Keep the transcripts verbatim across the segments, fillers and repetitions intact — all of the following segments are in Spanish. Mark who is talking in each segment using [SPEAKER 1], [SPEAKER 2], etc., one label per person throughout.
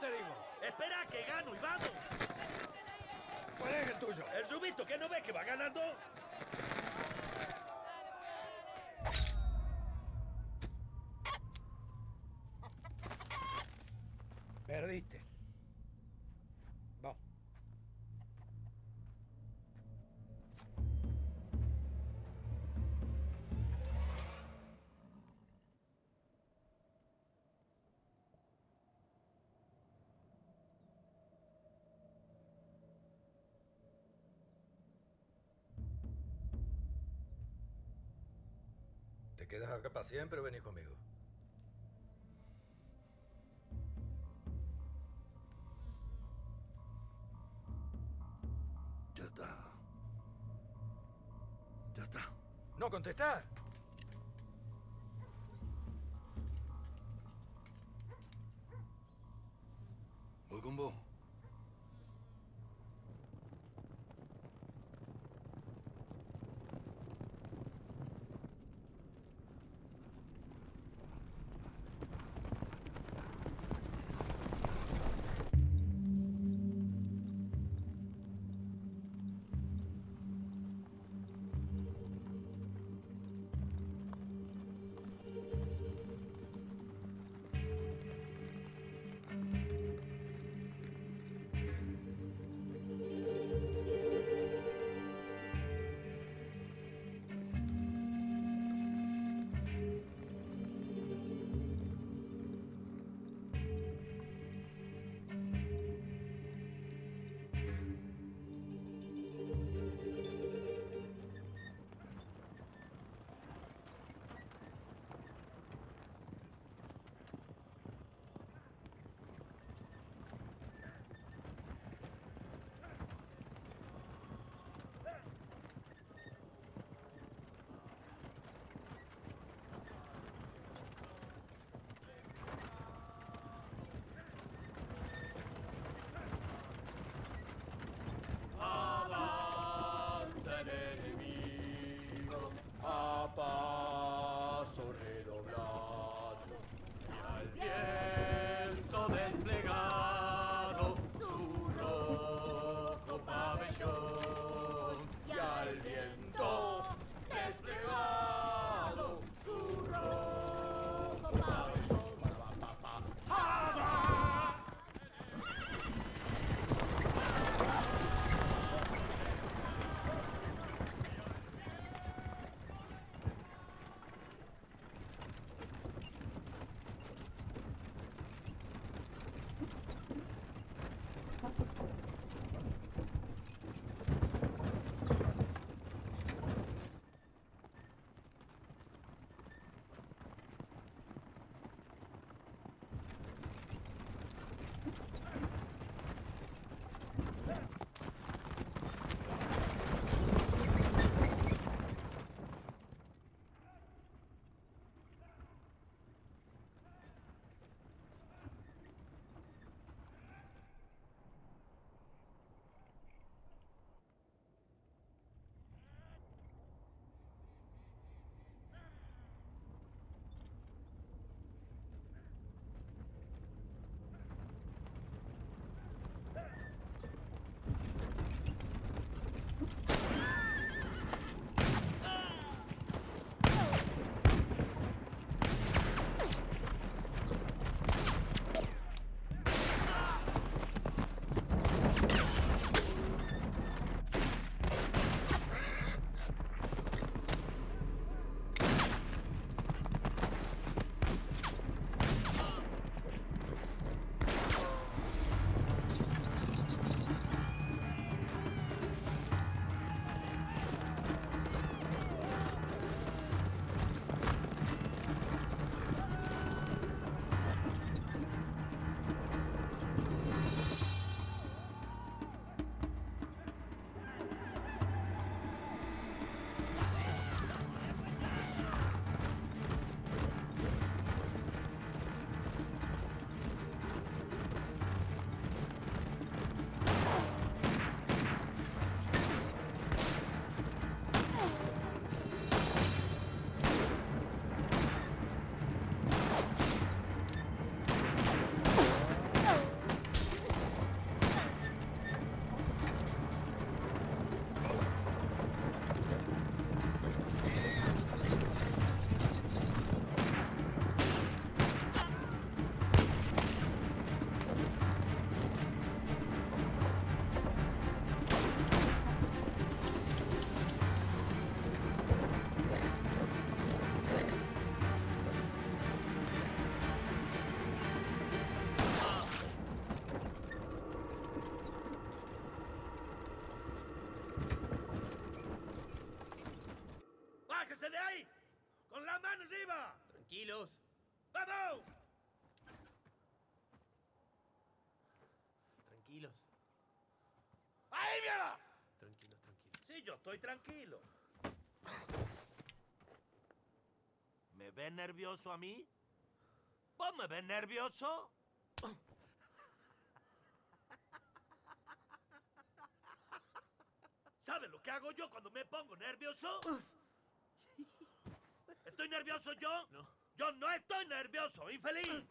[SPEAKER 1] te digo.
[SPEAKER 2] Espera, que gano y vamos.
[SPEAKER 1] ¿Cuál es el tuyo?
[SPEAKER 2] El subito, ¿que no ves que va ganando?
[SPEAKER 1] Perdiste. Vamos.
[SPEAKER 3] ¿Te quedas acá para siempre o venís conmigo?
[SPEAKER 4] Ya está. Ya está.
[SPEAKER 3] ¡No contestás!
[SPEAKER 4] Voy con vos.
[SPEAKER 2] ¡Vamos!
[SPEAKER 5] Tranquilos.
[SPEAKER 2] ¡Ahí, mierda!
[SPEAKER 5] Tranquilos, tranquilos.
[SPEAKER 2] Sí, yo estoy tranquilo. ¿Me ves nervioso a mí? ¿Vos me ves nervioso? ¿Sabes lo que hago yo cuando me pongo nervioso? ¿Estoy nervioso yo?
[SPEAKER 5] No.
[SPEAKER 2] Yo no estoy nervioso, infeliz.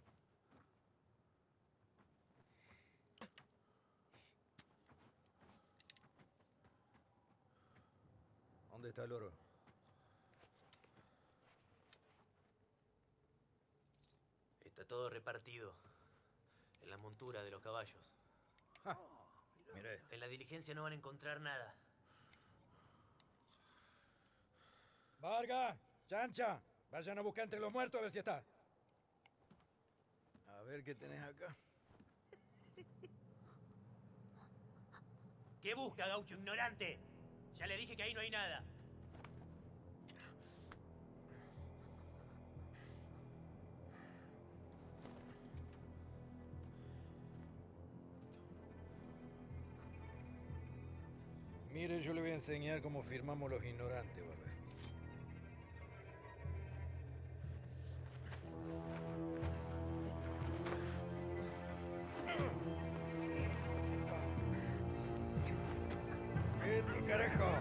[SPEAKER 3] ¿Dónde está el oro?
[SPEAKER 5] Está todo repartido. En la montura de los caballos.
[SPEAKER 3] Ja, mira esto.
[SPEAKER 5] En la diligencia no van a encontrar nada.
[SPEAKER 1] Vargas, Chancha, vayan a buscar entre los muertos a ver si está.
[SPEAKER 3] A ver qué tenés acá.
[SPEAKER 5] ¿Qué busca, gaucho ignorante? Ya le dije que ahí no hay nada.
[SPEAKER 3] Mire, yo le voy a enseñar cómo firmamos los ignorantes, va a ver. ¡Esto, carajo!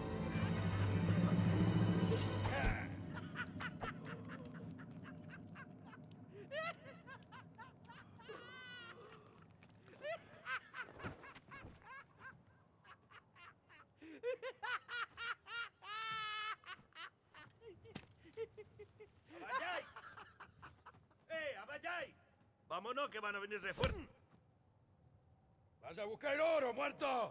[SPEAKER 2] ¡Abayay! ¡Eh, Abayay! Vámonos, que van a venir refuerzos.
[SPEAKER 1] ¡Vaya a buscar el oro, muerto!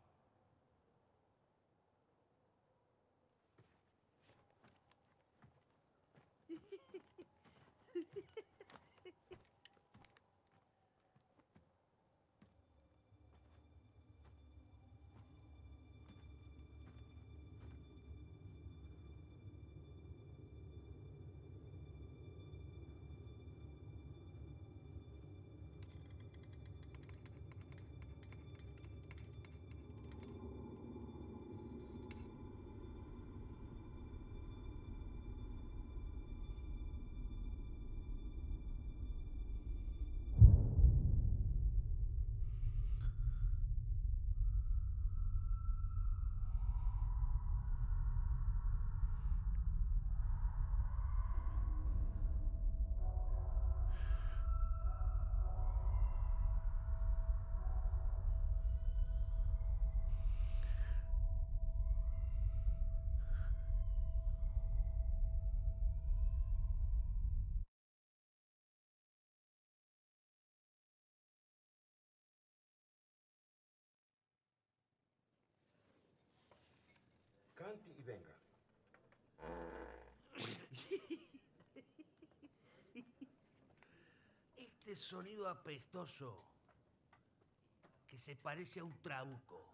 [SPEAKER 4] Cante y venga.
[SPEAKER 2] Este sonido apestoso que se parece a un trauco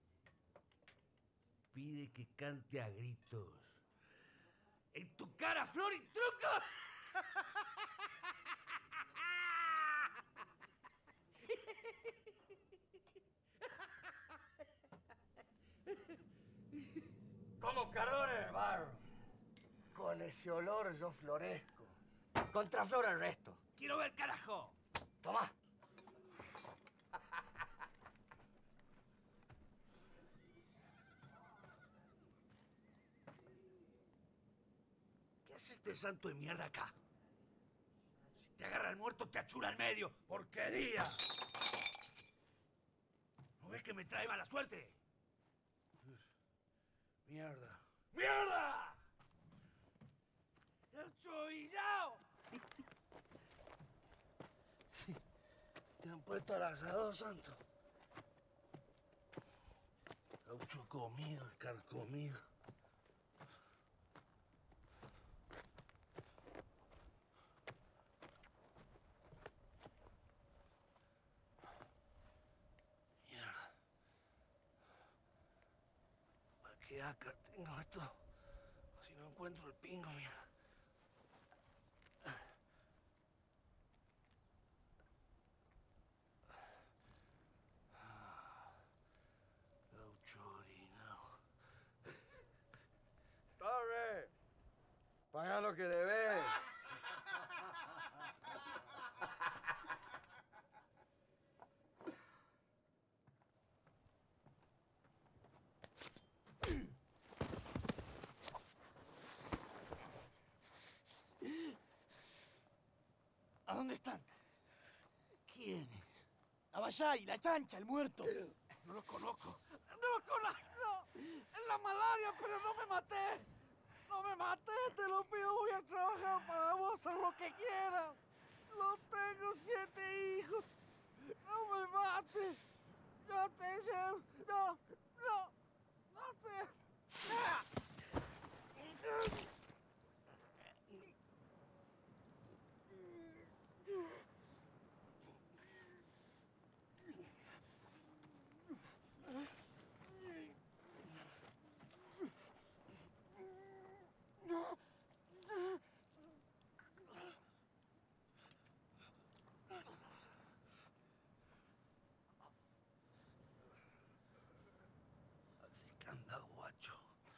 [SPEAKER 2] pide que cante a gritos. ¡En tu cara, flor y truco!
[SPEAKER 6] Como cardón en el barro. Con ese olor yo florezco. Contraflora el resto.
[SPEAKER 2] ¡Quiero ver, carajo!
[SPEAKER 6] Tomá.
[SPEAKER 2] ¿Qué hace este santo de mierda acá? Si te agarra el muerto, te achura al medio. ¡Porquería! ¿No ves que me trae mala suerte? ¡Mierda! ¡Mierda! ¡El chovillao!
[SPEAKER 6] Te han puesto al asador, santo. Gaucho comido, carcomido. Mierda. ¿Para qué acá tengo esto? Si no encuentro el pingo, mierda. dónde están?
[SPEAKER 2] ¿Quiénes?
[SPEAKER 6] Abashai, la chancha, el muerto.
[SPEAKER 2] No los conozco. No los conozco. Es la malaria, pero no me maté. No me maté, te lo pido. Voy a trabajar para vos, haz lo que quieras. No tengo siete hijos. No me mates. No te llevo. No, no, no te. ¡Ah! Así que anda, guacho.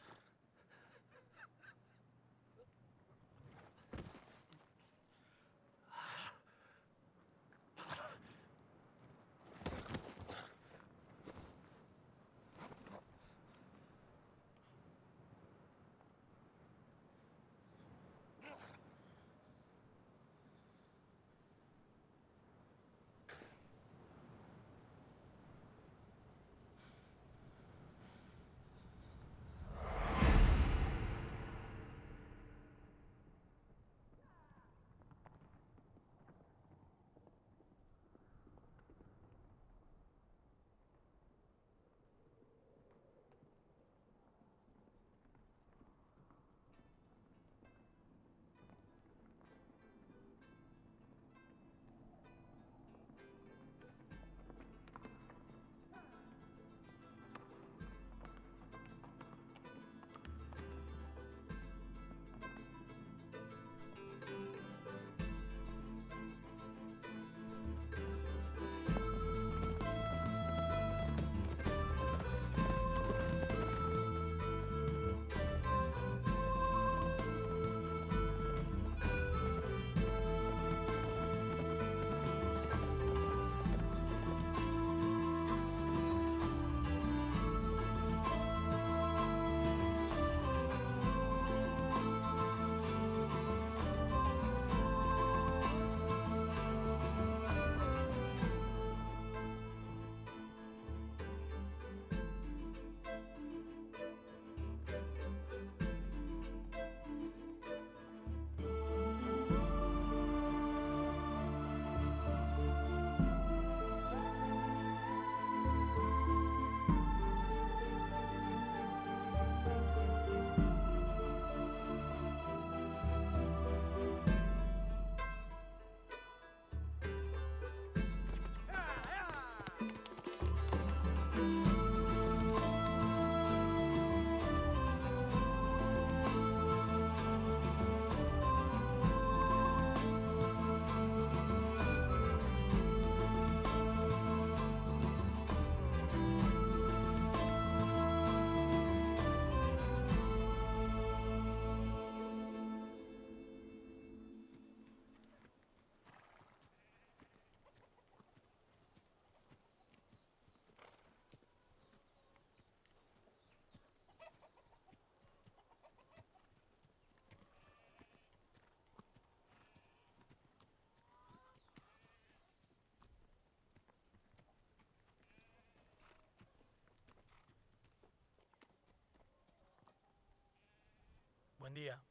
[SPEAKER 7] Buen día.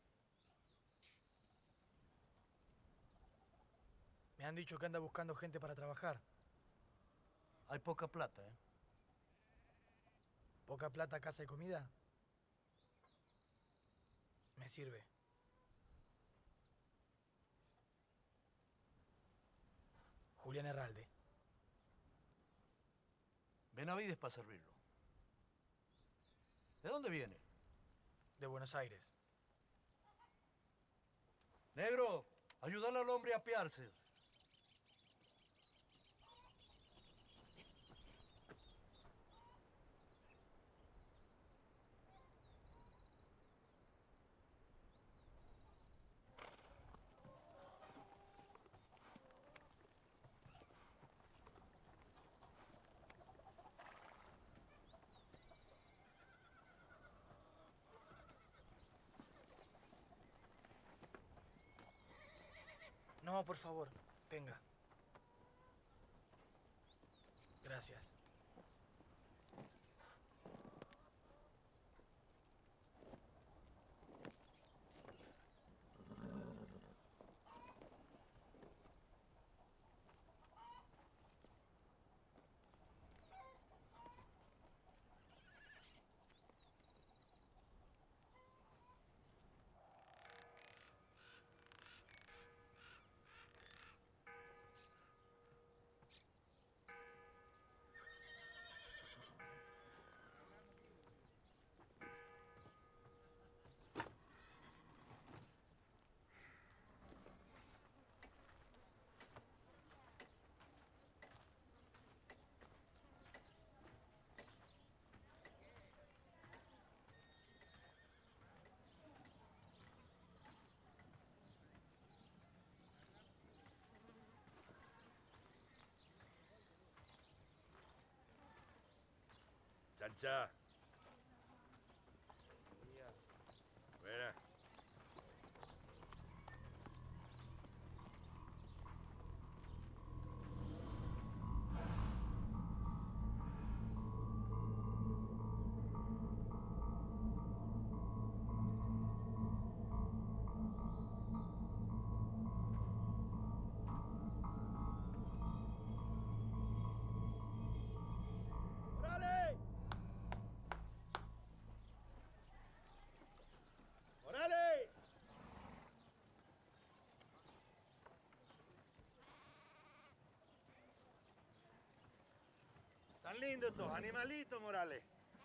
[SPEAKER 7] Me han dicho que anda buscando gente para trabajar.
[SPEAKER 6] Hay poca plata, ¿eh?
[SPEAKER 7] ¿Poca plata, casa y comida? Me sirve. Julián Herralde.
[SPEAKER 6] Benavides para servirlo. ¿De dónde viene?
[SPEAKER 7] De Buenos Aires.
[SPEAKER 6] Negro, ayúdale al hombre a apearse.
[SPEAKER 7] No, por favor. Tenga. Gracias.
[SPEAKER 1] Chancha. Buena.
[SPEAKER 6] ¡Morales! ¡Morales! Tan lindos estos animalitos, Morales.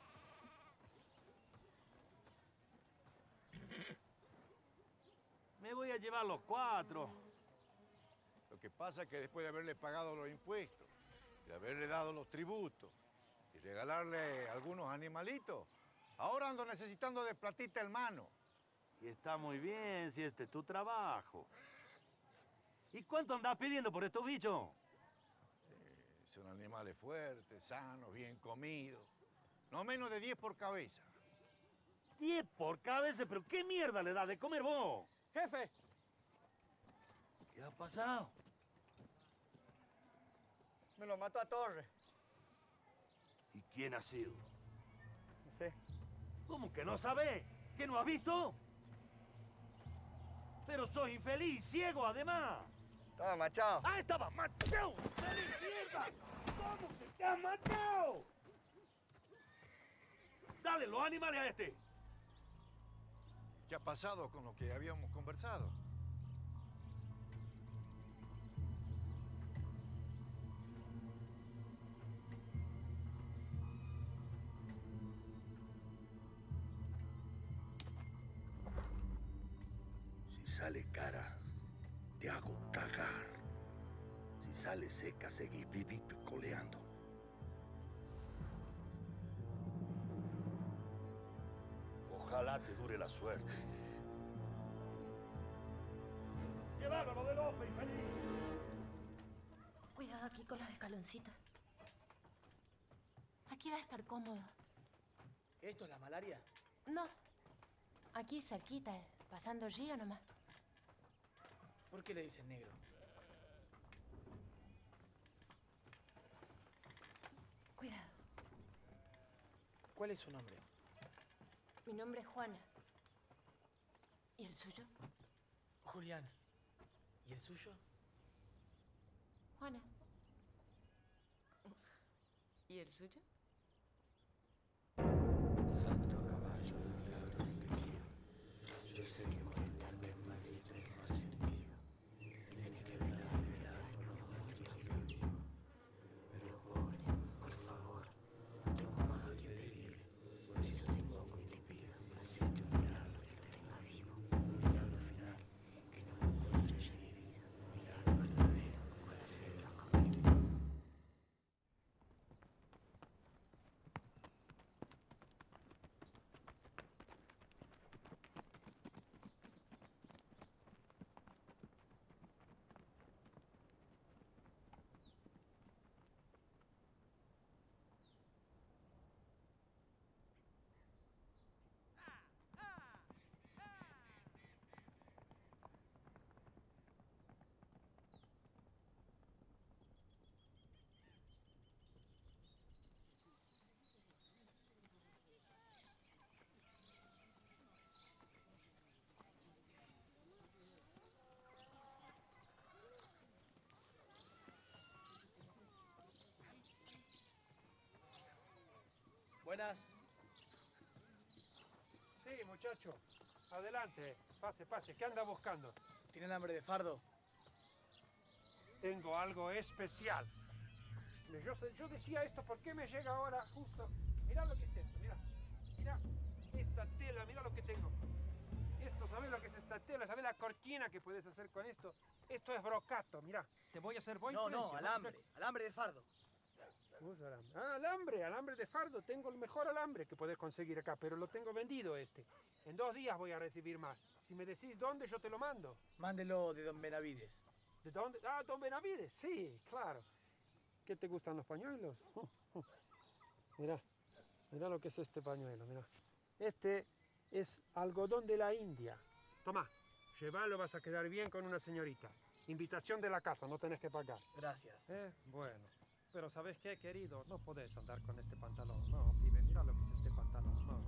[SPEAKER 6] Me voy a llevar los cuatro.
[SPEAKER 8] Lo que pasa es que después de haberle pagado los impuestos, de haberle dado los tributos y regalarle algunos animalitos, ahora ando necesitando de platita en mano.
[SPEAKER 2] Y está muy bien si este es tu trabajo. ¿Y cuánto andás pidiendo por estos bichos?
[SPEAKER 8] Eh, son animales fuertes, sanos, bien comidos. No menos de diez por cabeza.
[SPEAKER 2] Diez por cabeza, pero ¿qué mierda le das de comer vos?
[SPEAKER 6] Jefe,
[SPEAKER 2] ¿Qué ha pasado?
[SPEAKER 6] me lo mató a Torres.
[SPEAKER 2] ¿Y quién ha sido?
[SPEAKER 6] No sé.
[SPEAKER 2] ¿Cómo que no sabés? ¿Que no has visto? Pero sos infeliz, ciego además.
[SPEAKER 6] Estaba machado.
[SPEAKER 2] ¡Ah, estaba machado! ¡Infeliz mierda! ¿Cómo que te has matado? Dale los animales a este.
[SPEAKER 8] ¿Qué ha pasado con lo que habíamos conversado?
[SPEAKER 9] Si sale cara, te hago cagar. Si sale seca, seguí vivito y coleando. Ojalá te dure la suerte.
[SPEAKER 2] ¡Qué bárbaro de López, infeliz!
[SPEAKER 10] Cuidado aquí con los escaloncitos. Aquí va a estar cómodo.
[SPEAKER 7] ¿Esto es la malaria?
[SPEAKER 10] No. Aquí cerquita, pasando el río nomás.
[SPEAKER 7] ¿Por qué le dicen negro?
[SPEAKER 10] Cuidado.
[SPEAKER 7] ¿Cuál es su nombre?
[SPEAKER 10] Mi nombre es Juana. ¿Y el suyo?
[SPEAKER 7] Julián. ¿Y el suyo?
[SPEAKER 10] Juana. ¿Y el suyo?
[SPEAKER 9] Santo caballo de la alegría. Yo sé que tal vez maldito y resentido. Tiene que velar, velar por los muertos. Pero pobre, por favor, no tengo más que pedirle. Por eso te invoco y te pido. Hacete un milagro que te tenga vivo. Un milagro final, que no me encuentre herido. Un milagro verdadero, con la fe de los caballeros.
[SPEAKER 7] Buenas.
[SPEAKER 11] Sí, muchacho. Adelante. Pase, pase. ¿Qué anda buscando?
[SPEAKER 7] ¿Tienen hambre de fardo?
[SPEAKER 11] Tengo algo especial. Yo, sé- yo decía esto, ¿por qué me llega ahora justo? Mira lo que es esto, mira. Mira esta tela, mira lo que tengo. Esto, ¿sabes lo que es esta tela? ¿Sabes la cortina que puedes hacer con esto? Esto es brocato, mira. Te voy a hacer buen
[SPEAKER 7] No,
[SPEAKER 11] precio.
[SPEAKER 7] no, alambre. Alambre de fardo.
[SPEAKER 11] ¿Cómo es alambre? Ah, alambre, alambre de fardo. Tengo el mejor alambre que puedes conseguir acá, pero lo tengo vendido este. En dos días voy a recibir más. Si me decís dónde, yo te lo mando.
[SPEAKER 7] Mándelo de Don Benavides.
[SPEAKER 11] ¿De dónde? Ah, Don Benavides, sí, claro. ¿Qué te gustan los pañuelos? Mira, mira lo que es este pañuelo, mira. Este es algodón de la India. Toma, llévalo, vas a quedar bien con una señorita. Invitación de la casa, no tenés que pagar.
[SPEAKER 7] Gracias.
[SPEAKER 11] Eh, bueno. Pero ¿sabes qué, querido? No podés andar con este pantalón. No, pibe, mira lo que es este pantalón. No.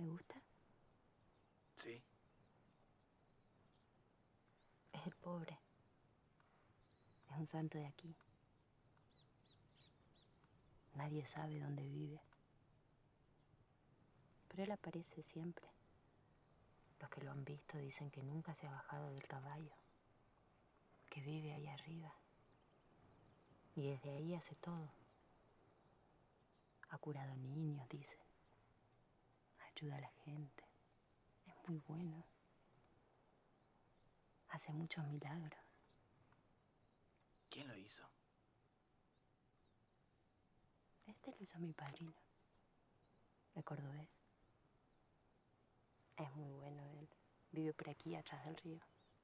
[SPEAKER 10] ¿Le gusta?
[SPEAKER 7] Sí.
[SPEAKER 10] Es el pobre. Es un santo de aquí. Nadie sabe dónde vive. Pero él aparece siempre. Los que lo han visto dicen que nunca se ha bajado del caballo, que vive ahí arriba. Y desde ahí hace todo. Ha curado niños, dicen. Ayuda a la gente. Es muy bueno. Hace muchos milagros.
[SPEAKER 7] ¿Quién lo hizo?
[SPEAKER 10] Este lo hizo mi padrino. De cordobés. Es muy bueno él. Vive por aquí, atrás del río.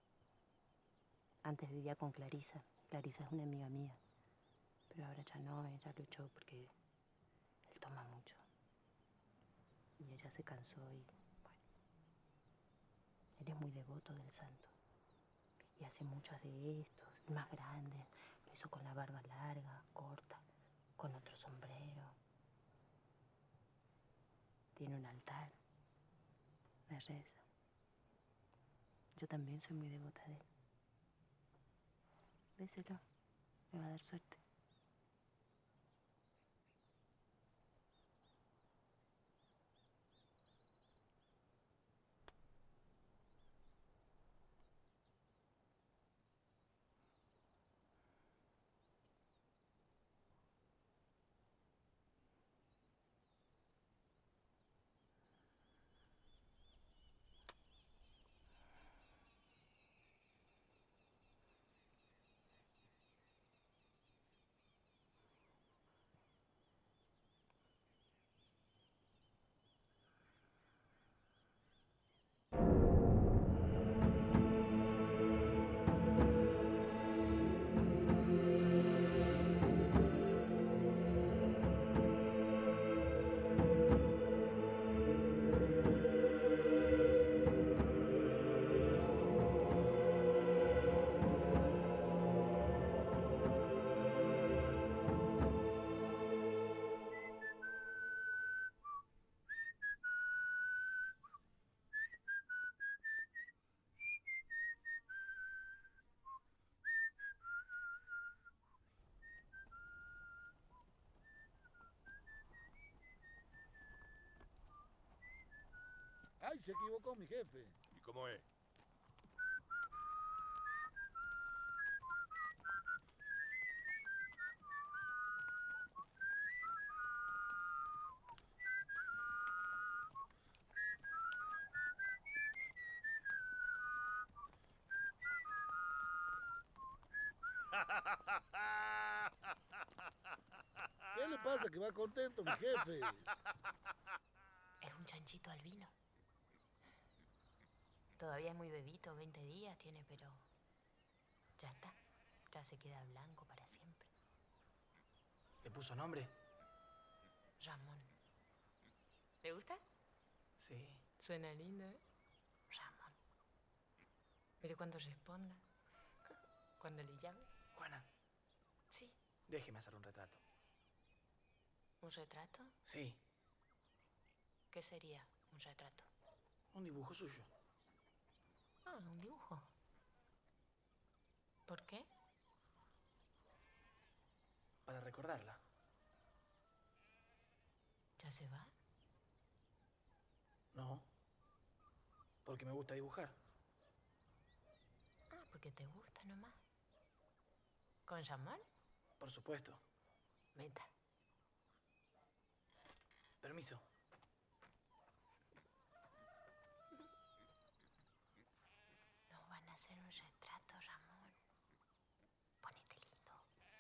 [SPEAKER 10] Antes vivía con Clarisa. Clarisa es una amiga mía. Pero ahora ya no, ella lo echó porque él toma mucho. Y ella se cansó y, bueno. Él es muy devoto del santo. Y hace muchos de estos, más grandes. Lo hizo con la barba larga, corta, con otro sombrero. Tiene un altar. Me reza. Yo también soy muy devota de él. Béselo. Le va a dar suerte.
[SPEAKER 12] Ay, se equivocó mi jefe.
[SPEAKER 1] ¿Y cómo es?
[SPEAKER 12] ¿Qué le pasa que va contento mi jefe?
[SPEAKER 10] Es un chanchito albino. Todavía es muy bebito, veinte días tiene, pero ya está. Ya se queda blanco para siempre.
[SPEAKER 7] ¿Le puso nombre?
[SPEAKER 10] Ramón. ¿Le gusta?
[SPEAKER 7] Sí.
[SPEAKER 10] Suena lindo, ¿eh? Ramón. Pero cuando responda, cuando le llame.
[SPEAKER 7] Juana.
[SPEAKER 10] Sí.
[SPEAKER 7] Déjeme hacer un retrato.
[SPEAKER 10] ¿Un retrato?
[SPEAKER 7] Sí.
[SPEAKER 10] ¿Qué sería un retrato?
[SPEAKER 7] Un dibujo suyo.
[SPEAKER 10] Ah, un dibujo. ¿Por qué?
[SPEAKER 7] Para recordarla.
[SPEAKER 10] ¿Ya se va?
[SPEAKER 7] No. Porque me gusta dibujar.
[SPEAKER 10] Ah, porque te gusta nomás. ¿Con Ramón?
[SPEAKER 7] Por supuesto.
[SPEAKER 10] Meta.
[SPEAKER 7] Permiso.
[SPEAKER 10] Nos van a hacer un retrato, Ramón. Ponete lindo.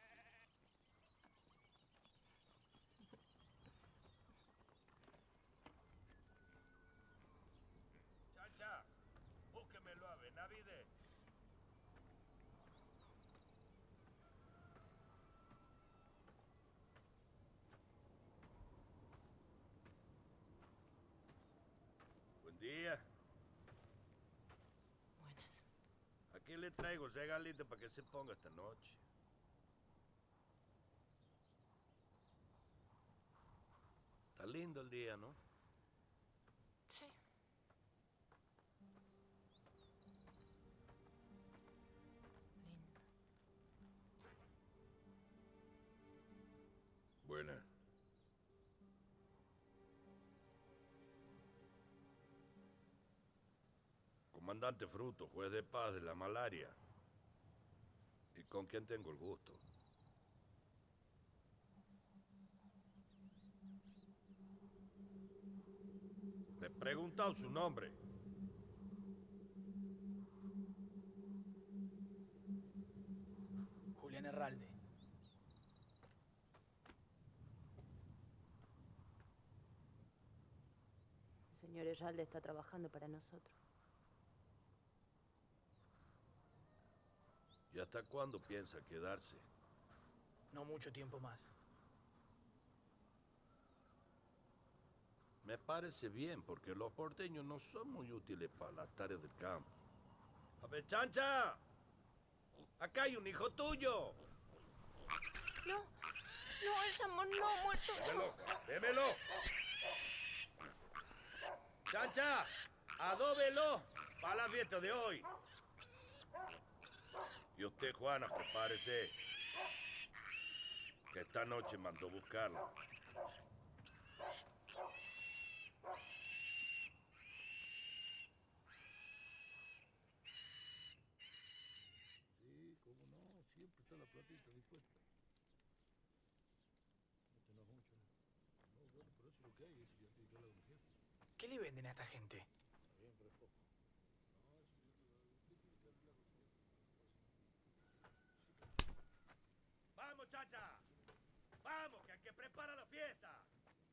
[SPEAKER 1] Chacha, búsquemelo a Benavides. Buen día.
[SPEAKER 10] Buenas.
[SPEAKER 1] Aquí le traigo regalito para que se ponga esta noche. Está lindo el día, ¿no?
[SPEAKER 10] Sí.
[SPEAKER 13] comandante Fruto, juez de paz de la malaria. ¿Y con quién tengo el gusto? Le he preguntado su nombre.
[SPEAKER 7] Julián Herralde.
[SPEAKER 10] El señor Herralde está trabajando para nosotros.
[SPEAKER 13] ¿Y hasta cuándo piensa quedarse?
[SPEAKER 7] No mucho tiempo más.
[SPEAKER 13] Me parece bien, porque los porteños no son muy útiles para las tareas del campo. A ver, Chancha, acá hay un hijo tuyo.
[SPEAKER 14] No, no, el Ramón no, muerto.
[SPEAKER 13] Démelo, démelo. Chancha, adóbelo para la fiesta de hoy. Y usted, Juana, prepárese, que esta noche mandó buscarla.
[SPEAKER 12] Sí, cómo no, siempre está la platita dispuesta. No te enojes mucho, ¿no? No, bueno, pero eso es lo que hay, eso ya tiene que hablar con mi jefe.
[SPEAKER 7] ¿Qué le venden a esta gente?
[SPEAKER 12] Está bien, pero es poco. No, eso yo te lo usted tiene que hablar con mi jefe.
[SPEAKER 13] ¡Vamos, Chacha! ¡Vamos, que hay que preparar la fiesta!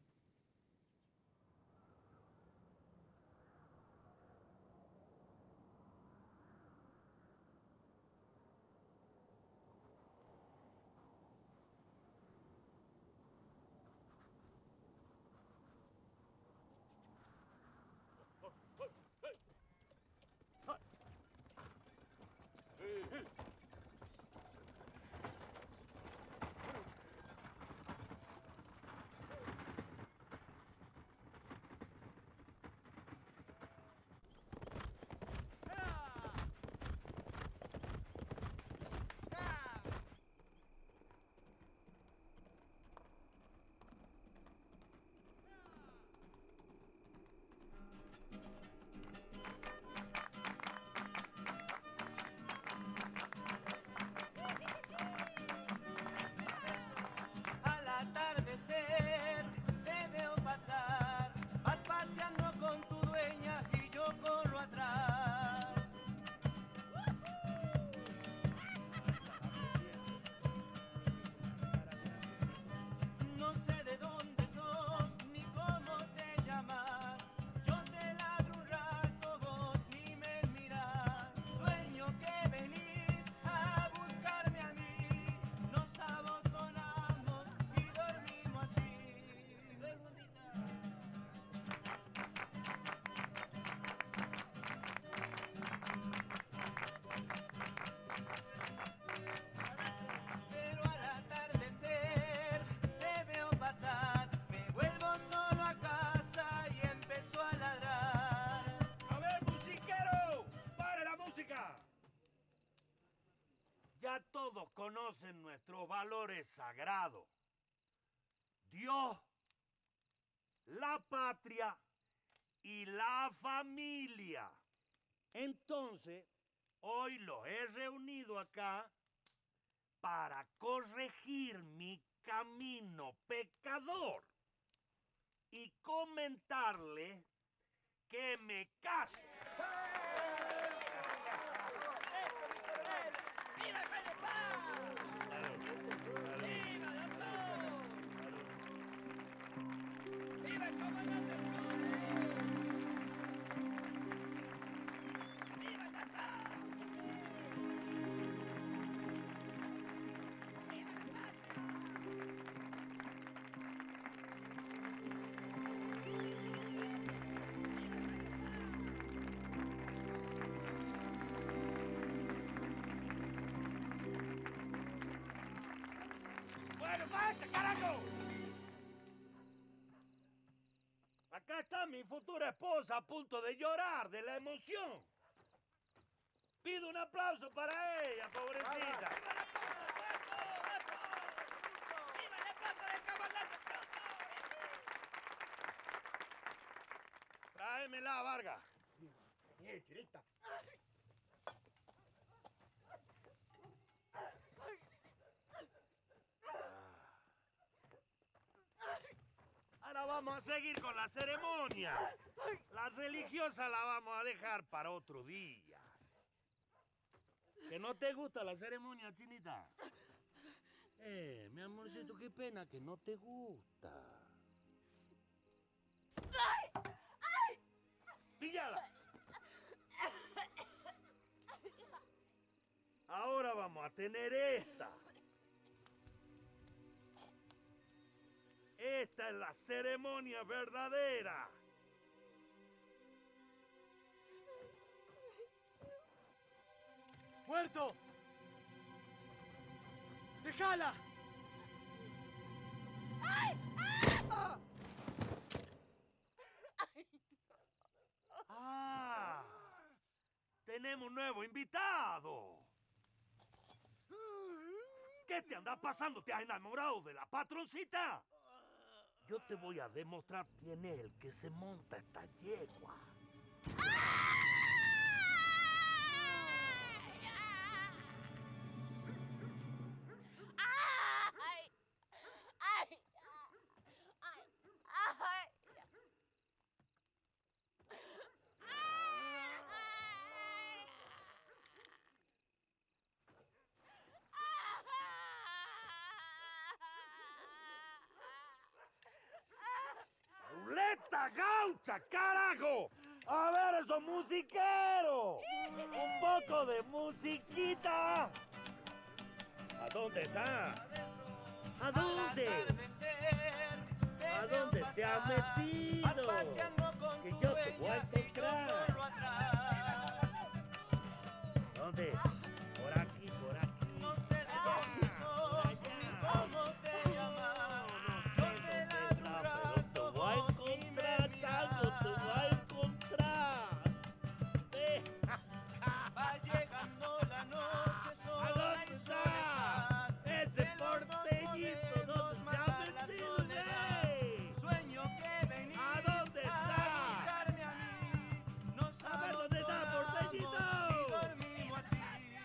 [SPEAKER 2] Al atardecer te veo pasar, vas paseando con tu dueña y yo corro atrás. No sé de dónde sos ni cómo te llamas, yo te ladro un rato, vos ni me mirás. Sueño que venís a buscarme a mí, nos abotonamos y dormimos así. Pero al atardecer te veo pasar, me vuelvo solo a casa y empezó a ladrar.
[SPEAKER 13] ¡A ver, musiquero! ¡Pare la música! Ya todos conocen nuestros valores sagrados. Dios, la patria y la familia. Entonces, hoy los he reunido acá para corregir mi camino pecador y comentarle que me caso.
[SPEAKER 2] ¡Viva el Rey de Paz! ¡Viva, doctor! ¡Viva el comandante Flores! ¡Viva el doctor! ¡Viva la patria!
[SPEAKER 13] ¡Bueno, basta, carajo! Acá está mi futura esposa a punto de llorar de la emoción. Pido un aplauso para ella, pobrecita.
[SPEAKER 2] ¡Viva la plaza del comandante Fruto!
[SPEAKER 13] Tráemela, Vargas.
[SPEAKER 6] venir, Chinita.
[SPEAKER 13] Ahora vamos a seguir con la ceremonia. La religiosa la vamos a dejar para otro día. ¿Que no te gusta la ceremonia, Chinita? Eh, mi amorcito, qué pena que no te gusta. ¡Píllala! Ahora vamos a tener esta. Esta es la ceremonia verdadera.
[SPEAKER 2] ¡Muerto! ¡Déjala!
[SPEAKER 13] ¡Ah! ¡Ah! ¡Tenemos un nuevo invitado! ¿Qué te anda pasando? ¿Te has enamorado de la patroncita? Yo te voy a demostrar quién es el que se monta esta yegua. ¡Ruleta gaucha, carajo! A ver, esos musiqueros. Un poco de musiquita. ¿A dónde está? ¿A dónde? ¿A dónde te has metido? Que yo te voy a encontrar. ¿Dónde? Por aquí, por aquí. No sé de dónde sos, ni cómo te llamas. ¿Dónde ladrugas? Te voy a encontrar, chango, te voy a encontrar. Va llegando la noche, sola y sola estás. Ese porteñito, ¿dónde se ha metido? Sueño que venís a dónde está. Buscarme a mí. No sabes dónde está, porteñito. Y dormimos así.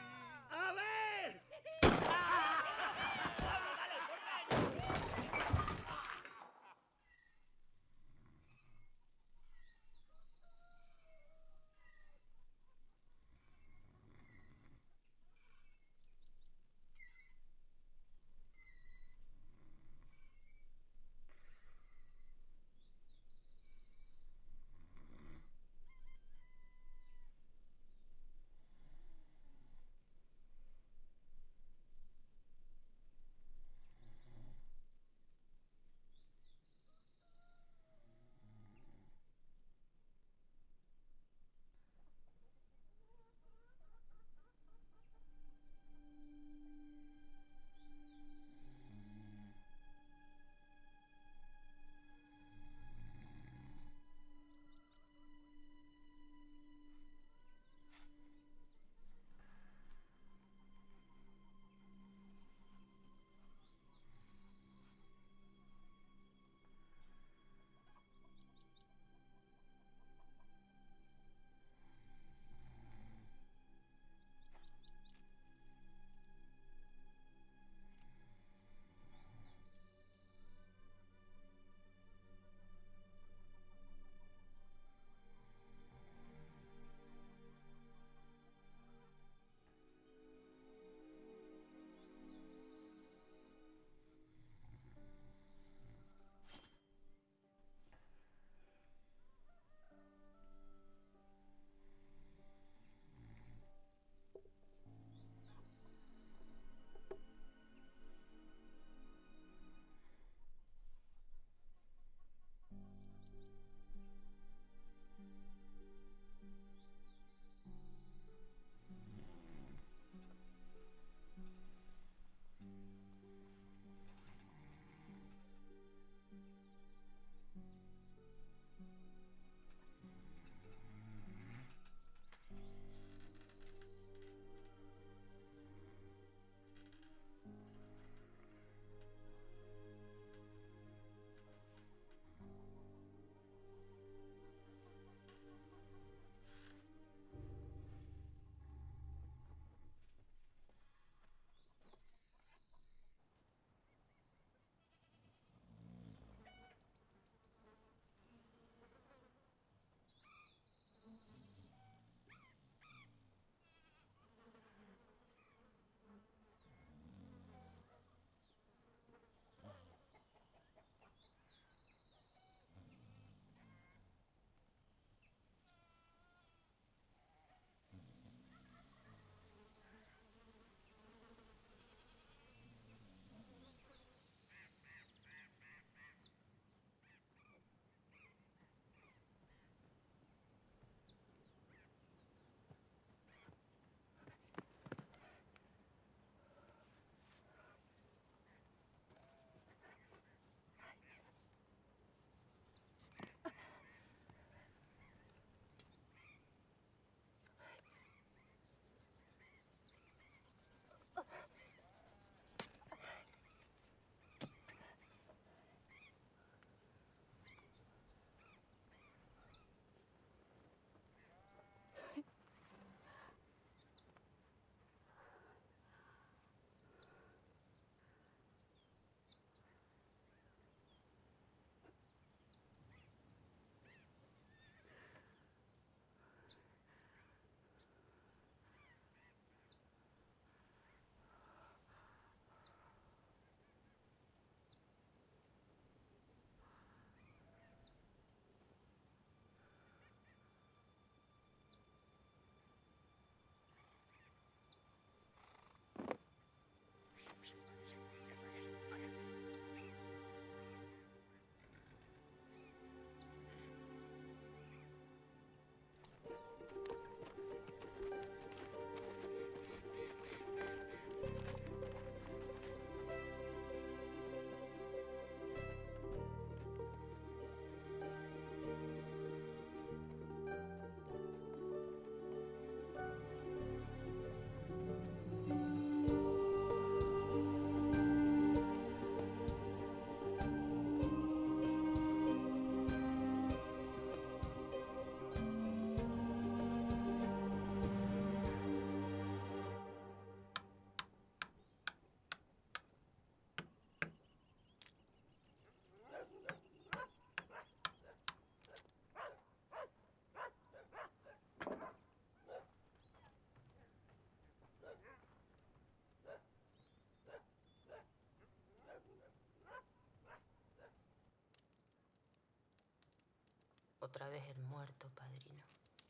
[SPEAKER 10] otra vez el muerto, padrino.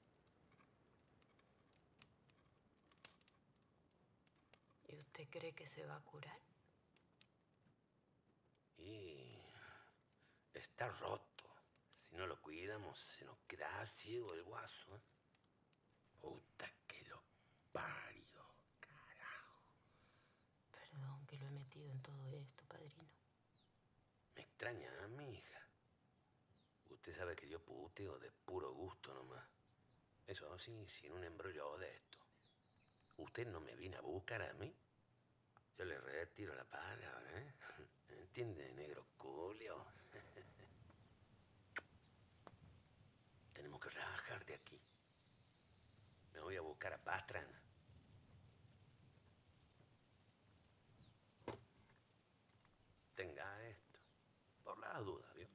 [SPEAKER 10] ¿Y usted cree que se va a curar?
[SPEAKER 15] Y está roto. Si no lo cuidamos, se nos queda ciego el guaso, ¿eh? Puta que lo parió, carajo.
[SPEAKER 10] Perdón que lo he metido en todo esto, padrino.
[SPEAKER 15] Me extraña a mi hija. Usted sabe que yo puteo de puro gusto nomás. Eso sí, sin un embrollo de esto. Usted no me viene a buscar a mí. Yo le retiro la palabra, ¿eh? ¿Entiende, negro culio? Tenemos que rajar de aquí. Me voy a buscar a Pastrana. Tenga esto. Por la duda, ¿vio?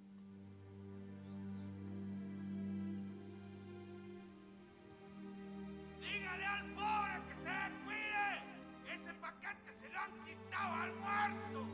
[SPEAKER 2] ¡Dígale al pobre que se cuide! ¡Ese paquete se lo han quitado al muerto!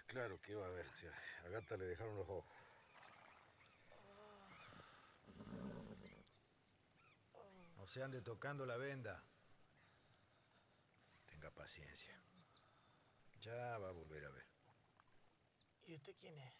[SPEAKER 3] Claro que iba a ver. Si a Gata le dejaron los ojos. No se ande tocando la venda. Tenga paciencia. Ya va a volver a ver.
[SPEAKER 7] ¿Y usted quién es?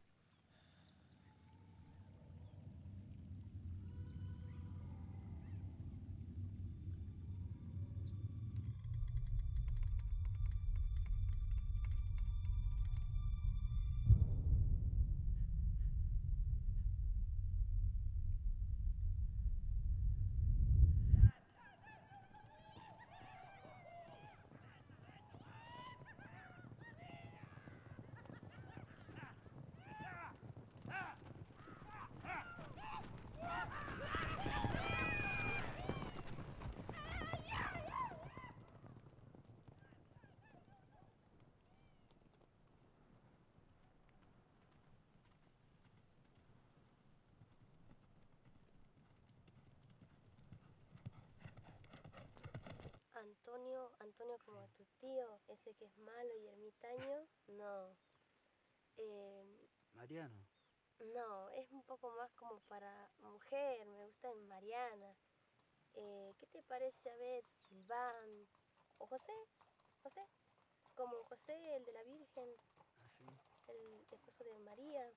[SPEAKER 10] Antonio, Antonio como tu tío, ese que es malo y ermitaño, no. Eh,
[SPEAKER 2] Mariano.
[SPEAKER 10] no, es un poco más como para mujer, me gusta Mariana. Eh, ¿qué te parece, a ver, Silván o José? José, como José, el de la Virgen,
[SPEAKER 2] Así.
[SPEAKER 10] el esposo de María.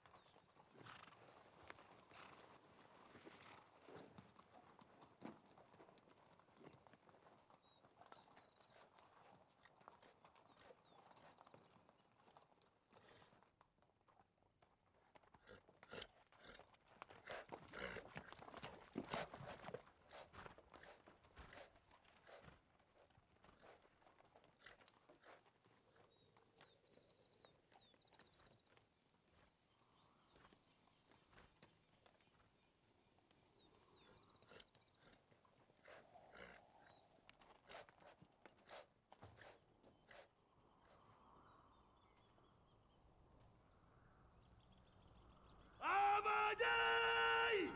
[SPEAKER 13] ¡Amayay!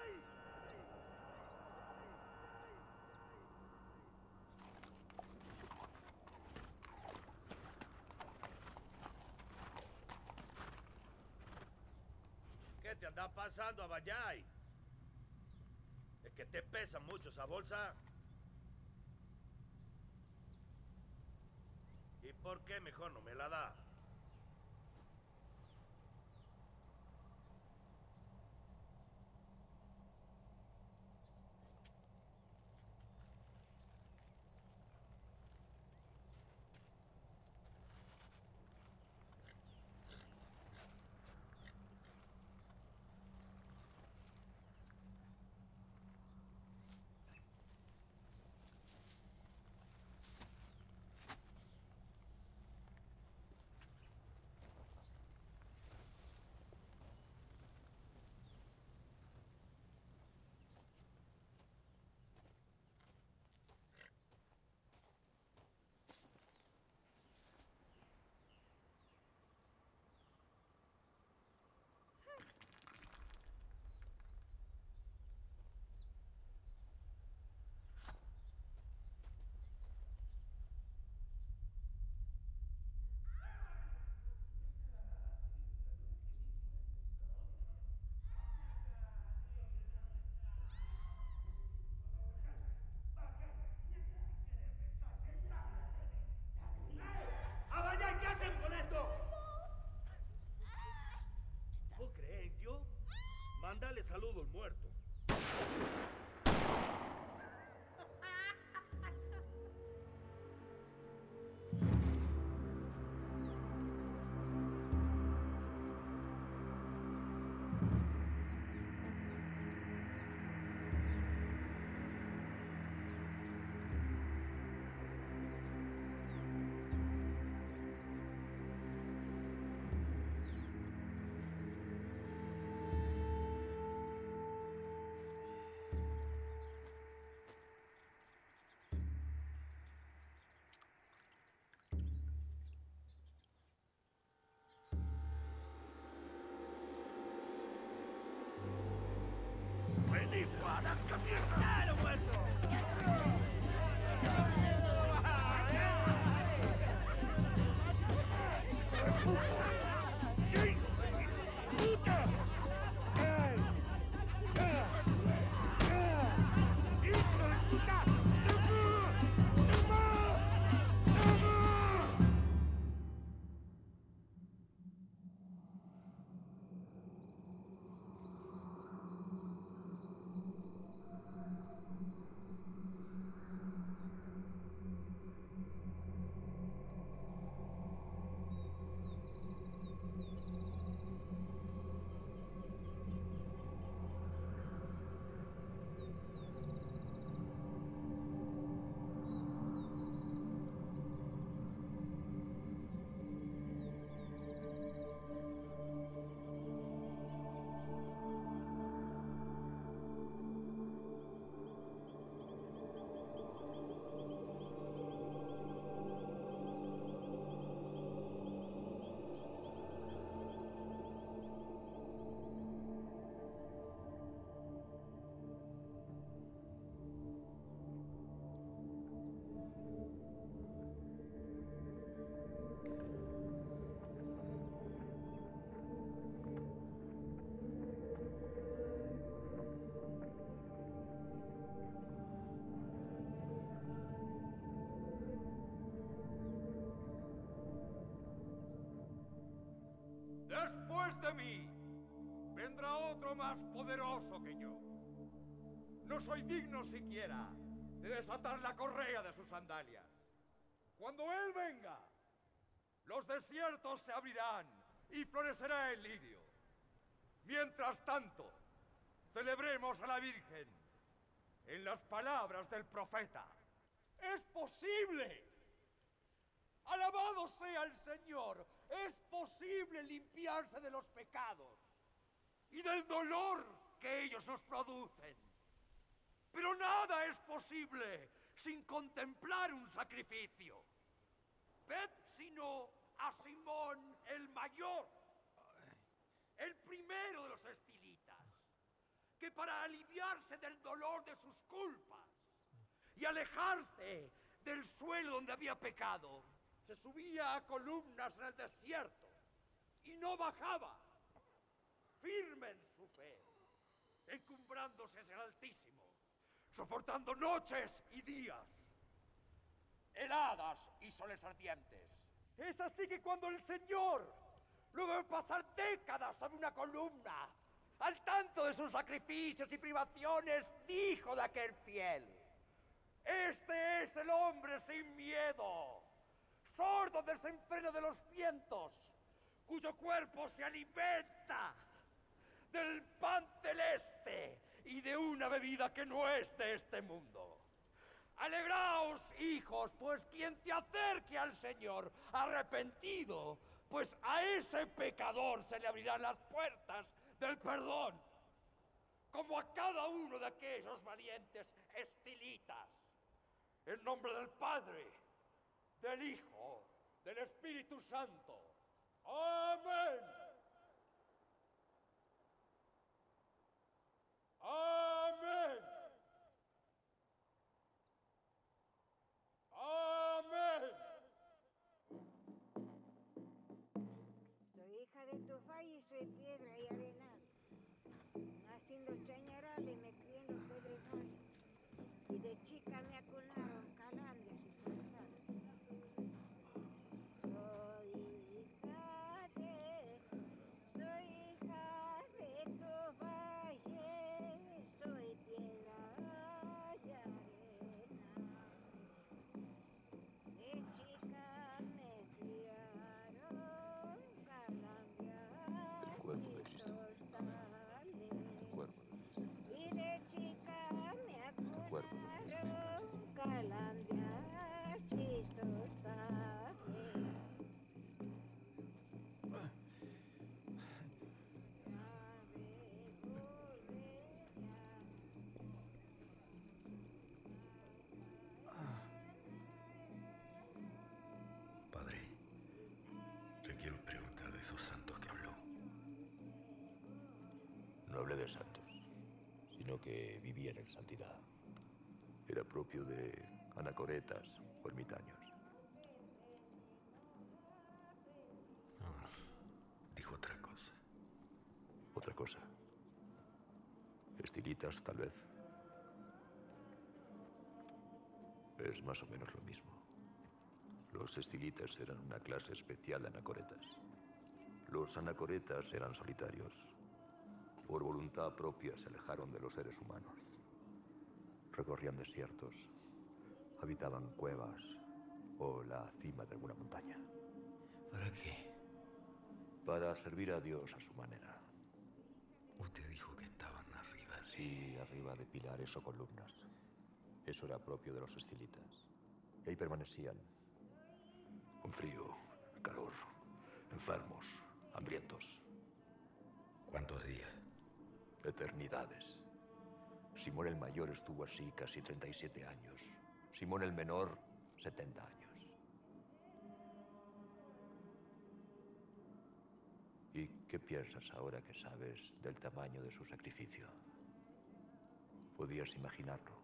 [SPEAKER 13] ¿Qué te anda pasando, Abayay? ¿Es que te pesa mucho esa bolsa? ¿Y por qué mejor no me la da? ¡Abayay! ¿Qué hacen con esto? ¿Vos creés en Dios? Mándale saludo al muerto. ¡Vení, guaraca, mierda! ¡Dale, muerto! ¡Ah!
[SPEAKER 16] Después de mí, vendrá otro más poderoso que yo. No soy digno siquiera de desatar la correa de sus sandalias. Cuando él venga, los desiertos se abrirán y florecerá el lirio. Mientras tanto, celebremos a la Virgen en las palabras del profeta.
[SPEAKER 2] ¡Es posible! ¡Alabado sea el Señor! Es posible limpiarse de los pecados y del dolor que ellos nos producen. Pero nada es posible sin contemplar un sacrificio. Ved sino a Simón el Mayor, el primero de los estilitas, que para aliviarse del dolor de sus culpas y alejarse del suelo donde había pecado, se subía a columnas en el desierto y no bajaba, firme en su fe, encumbrándose hacia el Altísimo, soportando noches y días, heladas y soles ardientes. Es así que cuando el Señor, luego de pasar décadas sobre una columna, al tanto de sus sacrificios y privaciones, dijo de aquel fiel: este es el hombre sin miedo, sordo del desenfreno de los vientos, cuyo cuerpo se alimenta del pan celeste y de una bebida que no es de este mundo. Alegraos, hijos, pues quien se acerque al Señor arrepentido, pues a ese pecador se le abrirán las puertas del perdón, como a cada uno de aquellos valientes estilitas. En nombre del Padre, del Hijo, del Espíritu Santo. Amén. Amén. Amén.
[SPEAKER 17] Soy hija de Tufay y soy piedra y arenal. Nací en los chañarales, me crié en los pedregales. Y de chica me acunaron calandrias y zarzales. Soy hija de, soy hija de Tufay, soy piedra y arena. De chica me criaron calandrias
[SPEAKER 4] El cuerpo de
[SPEAKER 17] y
[SPEAKER 4] Cristo.
[SPEAKER 17] zarzales.
[SPEAKER 4] El cuerpo de Cristo.
[SPEAKER 17] Y de chica me
[SPEAKER 4] El cuerpo de Cristo.
[SPEAKER 17] acunaron calandrias y zarzales.
[SPEAKER 4] Padre, te quiero preguntar de esos santos que habló.
[SPEAKER 18] No hablé de santos, sino que vivían en santidad. Era propio de anacoretas o ermitaños.
[SPEAKER 4] Dijo otra cosa.
[SPEAKER 18] Otra cosa. Estilitas, tal vez. Es más o menos lo mismo. Los estilitas eran una clase especial de anacoretas. Los anacoretas eran solitarios. Por voluntad propia se alejaron de los seres humanos. Recorrían desiertos, habitaban cuevas o la cima de alguna montaña.
[SPEAKER 4] ¿Para qué?
[SPEAKER 18] Para servir a Dios a su manera.
[SPEAKER 4] Usted dijo que estaban arriba de...
[SPEAKER 18] Sí, arriba de pilares o columnas. Eso era propio de los estilitas. Y ahí permanecían. Con frío, calor, enfermos, hambrientos.
[SPEAKER 4] ¿Cuántos días?
[SPEAKER 18] Eternidades. Simón el Mayor estuvo así casi treinta y siete años. Simón el Menor, setenta años. ¿Y qué piensas ahora que sabes del tamaño de su sacrificio? ¿Podías imaginarlo?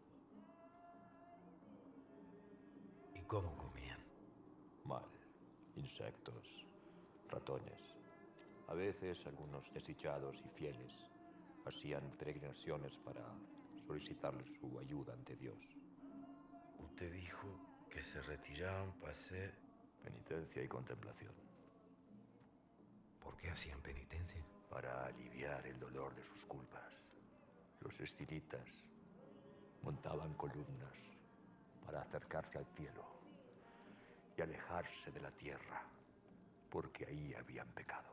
[SPEAKER 4] ¿Y cómo comían?
[SPEAKER 18] Mal. Insectos, ratones. A veces algunos desdichados y fieles hacían peregrinaciones para solicitarle su ayuda ante Dios.
[SPEAKER 4] Usted dijo que se retiraron para hacer...
[SPEAKER 18] Penitencia y contemplación.
[SPEAKER 3] ¿Por qué hacían penitencia?
[SPEAKER 18] Para aliviar el dolor de sus culpas. Los estilitas montaban columnas para acercarse al cielo y alejarse de la tierra, porque ahí habían pecado.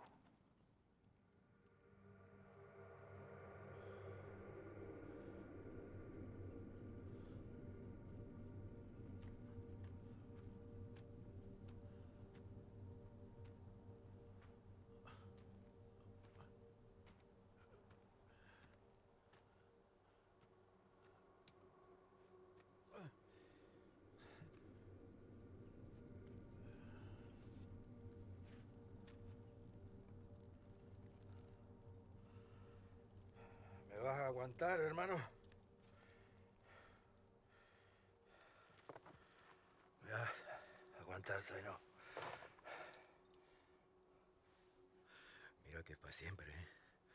[SPEAKER 3] ¿Me vas a aguantar, hermano? Me vas a aguantar, Zaino. Mira que es para siempre, ¿eh?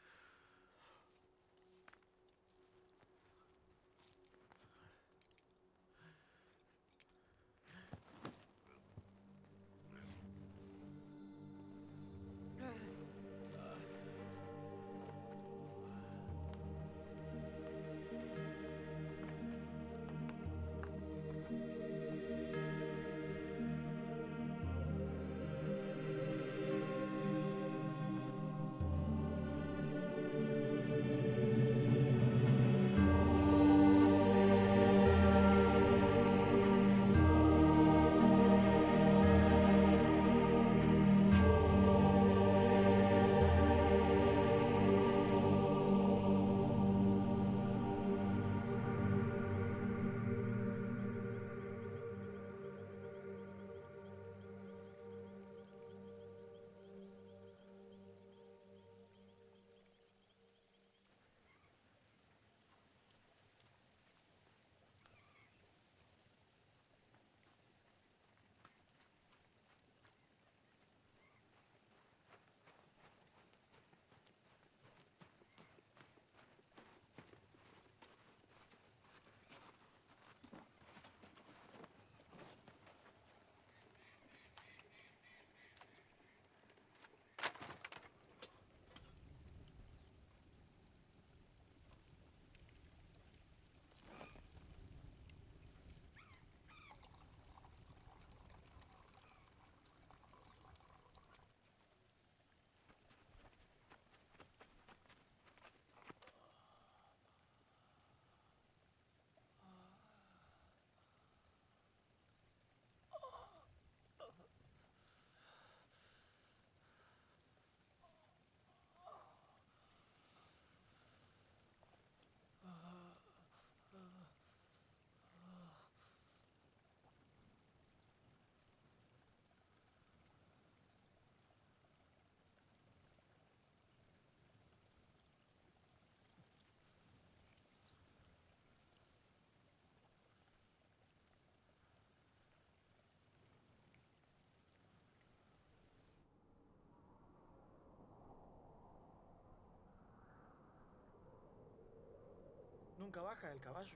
[SPEAKER 7] Nunca baja del caballo.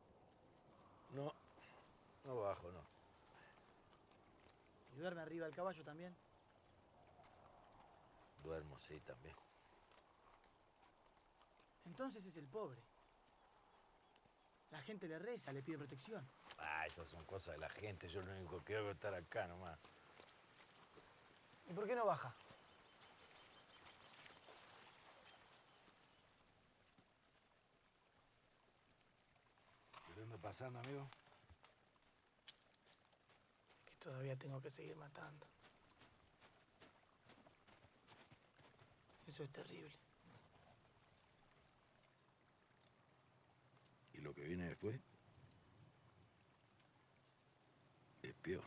[SPEAKER 3] No, no bajo, no.
[SPEAKER 7] ¿Y duerme arriba del caballo también?
[SPEAKER 3] Duermo, sí, también.
[SPEAKER 7] Entonces es el pobre. La gente le reza, le pide protección.
[SPEAKER 3] Ah, esas son cosas de la gente. Yo lo único que quiero es estar acá nomás.
[SPEAKER 7] ¿Y por qué no baja?
[SPEAKER 3] ¿Qué anda pasando, amigo?
[SPEAKER 7] Que todavía tengo que seguir matando. Eso es terrible.
[SPEAKER 3] ¿Y lo que viene después? Es peor.